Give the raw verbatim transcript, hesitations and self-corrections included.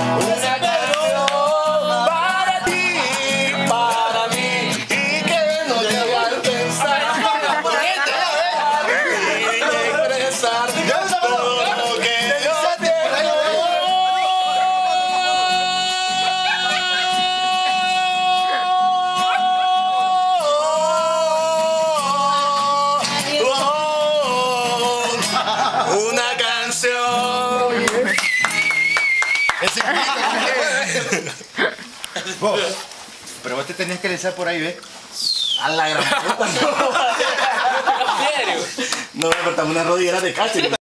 Una canción para ti, para mí, y que no te haga pensar. Y expresar todo lo que yo tengo. Una canción. Ese vos, pero vos te tenías que lanzar por ahí, ¿ves? A la gran puta. No, me cortamos una rodillera de cacho.